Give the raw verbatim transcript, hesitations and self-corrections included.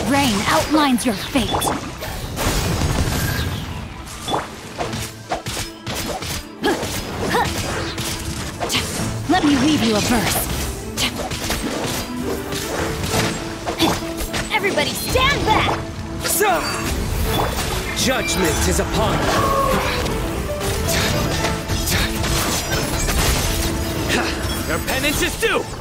rain outlines your fate. Let me read you a verse. Everybody stand back! Judgment is upon you. Your penance is due!